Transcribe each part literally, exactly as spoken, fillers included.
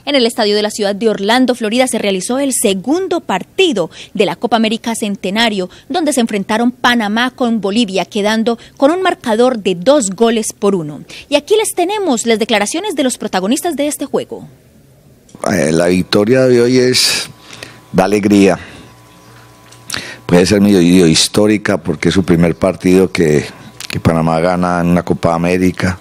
En el estadio de la ciudad de Orlando, Florida, se realizó el segundo partido de la Copa América Centenario, donde se enfrentaron Panamá con Bolivia, quedando con un marcador de dos goles por uno. Y aquí les tenemos las declaraciones de los protagonistas de este juego. La victoria de hoy es de alegría. Puede ser medio histórica porque es su primer partido que, que Panamá gana en una Copa América.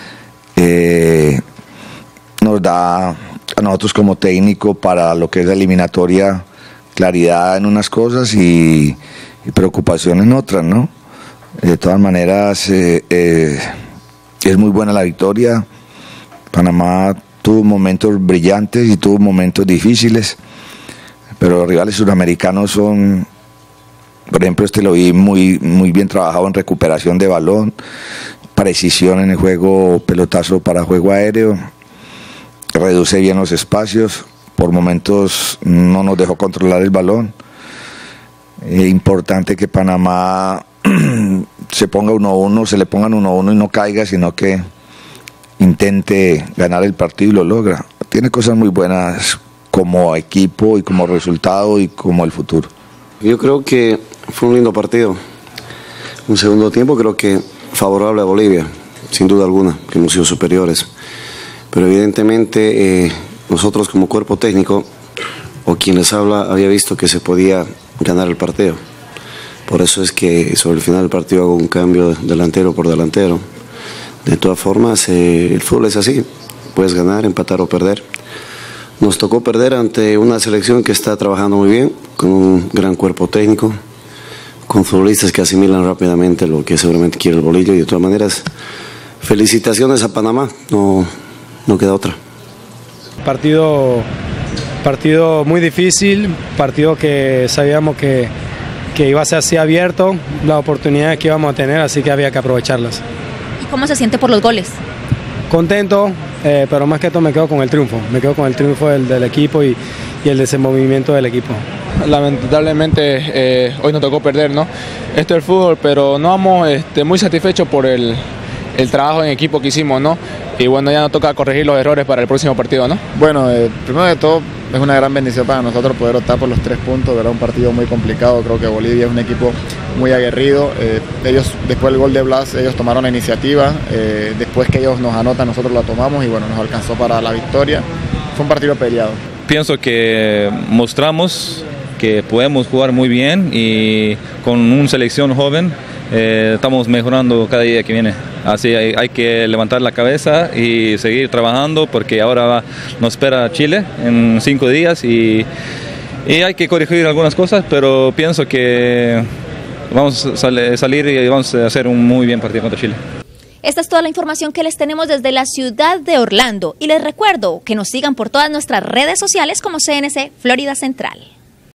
Eh, nos da a nosotros como técnico para lo que es la eliminatoria claridad en unas cosas y, y preocupación en otras, ¿no? De todas maneras eh, eh, es muy buena la victoria. Panamá tuvo momentos brillantes y tuvo momentos difíciles, pero los rivales sudamericanos son, por ejemplo, este lo vi muy, muy bien trabajado en recuperación de balón, precisión en el juego, pelotazo para juego aéreo, reduce bien los espacios, por momentos no nos dejó controlar el balón. Es importante que Panamá se ponga uno a uno, se le pongan uno a uno y no caiga, sino que intente ganar el partido y lo logra. Tiene cosas muy buenas como equipo y como resultado y como el futuro. Yo creo que fue un lindo partido. Un segundo tiempo creo que favorable a Bolivia, sin duda alguna, que hemos sido superiores. Pero evidentemente eh, nosotros como cuerpo técnico, o quien les habla, había visto que se podía ganar el partido. Por eso es que sobre el final del partido hago un cambio delantero por delantero. De todas formas, eh, el fútbol es así, puedes ganar, empatar o perder. Nos tocó perder ante una selección que está trabajando muy bien, con un gran cuerpo técnico, con futbolistas que asimilan rápidamente lo que seguramente quiere el bolillo, y de todas maneras, felicitaciones a Panamá, no, no queda otra. Partido, partido muy difícil, partido que sabíamos que, que iba a ser así abierto, las oportunidades que íbamos a tener, así que había que aprovecharlas. ¿Y cómo se siente por los goles? Contento, eh, pero más que todo me quedo con el triunfo, me quedo con el triunfo del, del equipo y, y el desenvolvimiento del equipo. Lamentablemente eh, hoy nos tocó perder, ¿no? Esto es el fútbol, pero no vamos este, muy satisfechos por el, el trabajo en equipo que hicimos, ¿no? Y bueno, ya nos toca corregir los errores para el próximo partido, ¿no? Bueno, eh, primero de todo es una gran bendición para nosotros poder optar por los tres puntos, ¿verdad? Un partido muy complicado, creo que Bolivia es un equipo muy aguerrido. Eh, ellos, después del gol de Blas, ellos tomaron la iniciativa, eh, después que ellos nos anotan, nosotros la tomamos y bueno, nos alcanzó para la victoria. Fue un partido peleado. Pienso que mostramos que podemos jugar muy bien y con una selección joven eh, estamos mejorando cada día que viene. Así hay, hay que levantar la cabeza y seguir trabajando porque ahora va, nos espera Chile en cinco días y, y hay que corregir algunas cosas, pero pienso que vamos a sal, salir y vamos a hacer un muy bien partido contra Chile. Esta es toda la información que les tenemos desde la ciudad de Orlando y les recuerdo que nos sigan por todas nuestras redes sociales como C N C Florida Central.